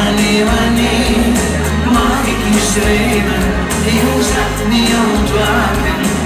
mag ik je streven, heel zacht niet ontwaken.